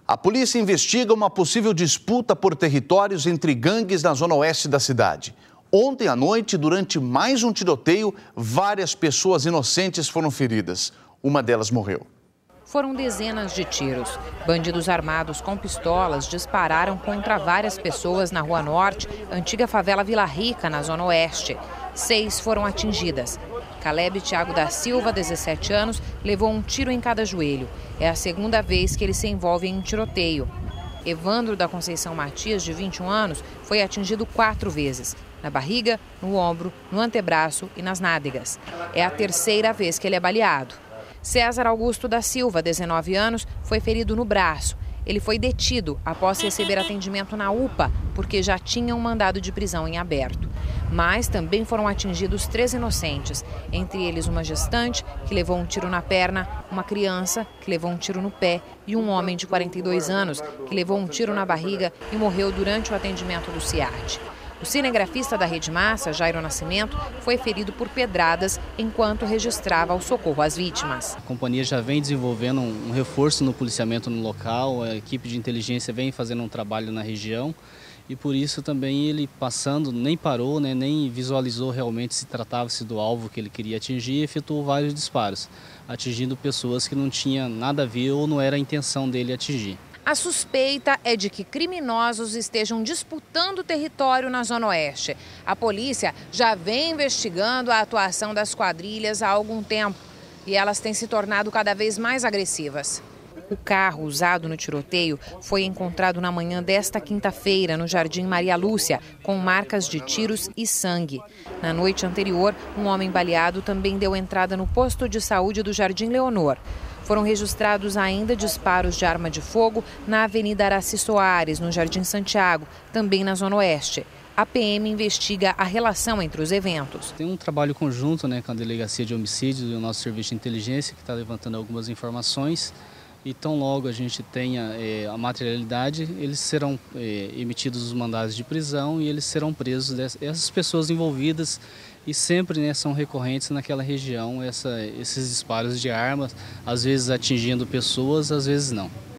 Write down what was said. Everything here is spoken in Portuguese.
A polícia investiga uma possível disputa por territórios entre gangues na zona oeste da cidade. Ontem à noite, durante mais um tiroteio, várias pessoas inocentes foram feridas. Uma delas morreu. Foram dezenas de tiros. Bandidos armados com pistolas dispararam contra várias pessoas na Rua Norte, antiga favela Vila Rica, na zona oeste. 6 foram atingidas. Caleb Thiago da Silva, 17 anos, levou um tiro em cada joelho. É a segunda vez que ele se envolve em um tiroteio. Evandro da Conceição Matias, de 21 anos, foi atingido 4 vezes. Na barriga, no ombro, no antebraço e nas nádegas. É a terceira vez que ele é baleado. César Augusto da Silva, 19 anos, foi ferido no braço. Ele foi detido após receber atendimento na UPA, porque já tinha um mandado de prisão em aberto. Mas também foram atingidos 3 inocentes, entre eles uma gestante, que levou um tiro na perna, uma criança, que levou um tiro no pé, e um homem de 42 anos, que levou um tiro na barriga e morreu durante o atendimento do CIAT. O cinegrafista da Rede Massa, Jairo Nascimento, foi ferido por pedradas enquanto registrava o socorro às vítimas. A companhia já vem desenvolvendo um reforço no policiamento no local, a equipe de inteligência vem fazendo um trabalho na região e por isso também ele passando nem parou, nem visualizou realmente se tratava-se do alvo que ele queria atingir e efetuou vários disparos, atingindo pessoas que não tinham nada a ver ou não era a intenção dele atingir. A suspeita é de que criminosos estejam disputando território na Zona Oeste. A polícia já vem investigando a atuação das quadrilhas há algum tempo e elas têm se tornado cada vez mais agressivas. O carro usado no tiroteio foi encontrado na manhã desta quinta-feira no Jardim Maria Lúcia, com marcas de tiros e sangue. Na noite anterior, um homem baleado também deu entrada no posto de saúde do Jardim Leonor. Foram registrados ainda disparos de arma de fogo na Avenida Araci Soares, no Jardim Santiago, também na Zona Oeste. A PM investiga a relação entre os eventos. Tem um trabalho conjunto com a Delegacia de Homicídios e o nosso Serviço de Inteligência, que está levantando algumas informações. E tão logo a gente tenha a materialidade, eles serão emitidos os mandados de prisão e eles serão presos. Essas pessoas envolvidas e sempre são recorrentes naquela região esses disparos de armas, às vezes atingindo pessoas, às vezes não.